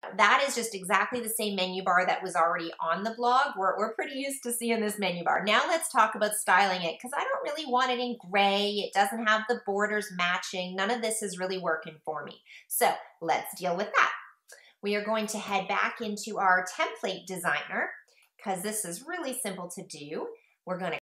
That is just exactly the same menu bar that was already on the blog. We're pretty used to seeing this menu bar. Now let's talk about styling it, because I don't really want it in gray. It doesn't have the borders matching. None of this is really working for me. So let's deal with that. We are going to head back into our template designer, because this is really simple to do. We're going to